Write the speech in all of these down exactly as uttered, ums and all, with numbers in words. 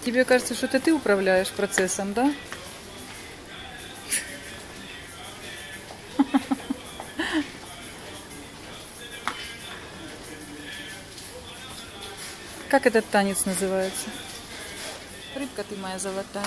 Тебе кажется, что это ты управляешь процессом, да? Как этот танец называется? Рыбка ты моя золотая.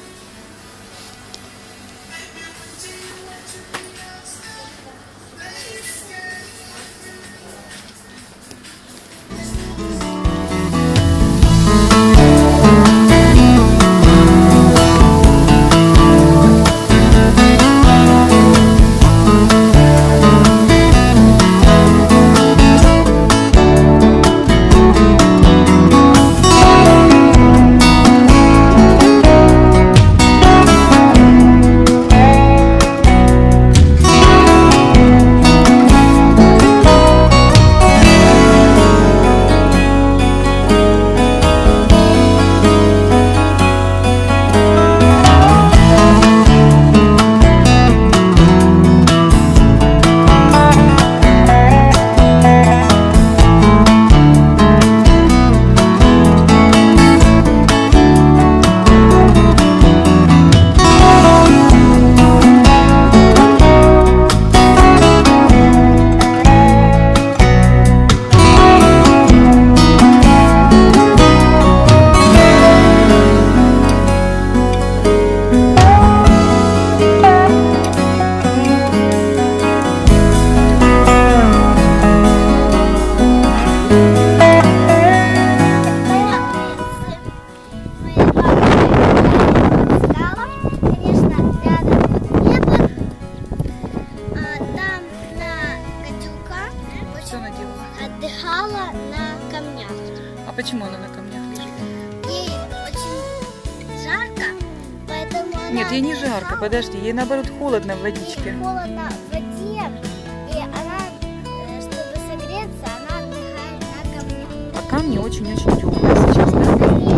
Отдыхала на камнях. А почему она на камнях лежит? Ей очень жарко, поэтому она... Нет, ей не жарко, подожди, ей наоборот холодно в водичке. Ей холодно в воде, и она, чтобы согреться, она отдыхает на камнях. А камни очень-очень теплые сейчас, да?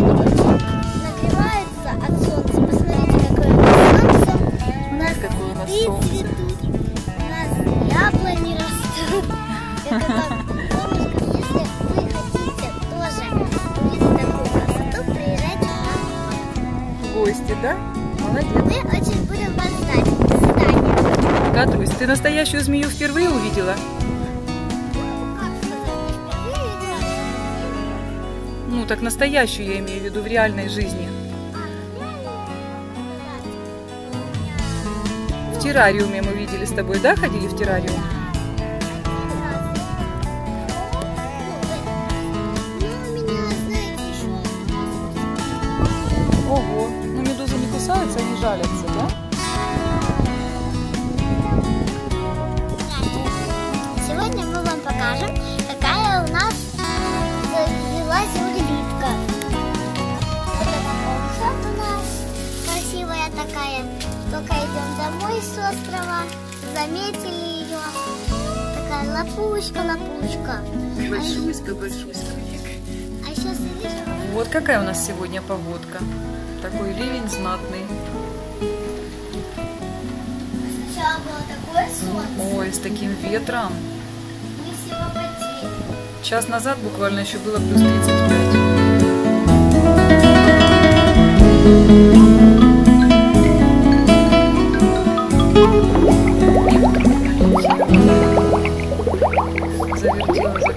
Нагревается от солнца. Посмотрите, какое у нас солнце. У нас Какое у нас цветы солнце. цветут, у нас яблони растут. Это так. Если вы хотите тоже увидеть такую красоту, приезжайте к нам В гости, да? Молодец. Мы очень будем вас ждать. До свидания. Катрусь, ты настоящую змею впервые увидела? Как сказать, не впервые видела? Ну, так настоящую я имею в виду в реальной жизни. В террариуме мы видели с тобой, да? Ходили в террариум? Ого, ну медузы не кусаются, они жалятся, да? Сегодня мы вам покажем, какая у нас завелась улитка. Вот у нас красивая такая. Только идем домой с острова, заметили ее. Такая лапушка, лапушка. Большуська, большуська. А сейчас видишь? Вот какая у нас сегодня погодка. Такой ливень знатный. Сначала было такое солнце. Ой, с таким ветром. Мы все попотели. Час назад буквально еще было плюс тридцать пять. Завертелась.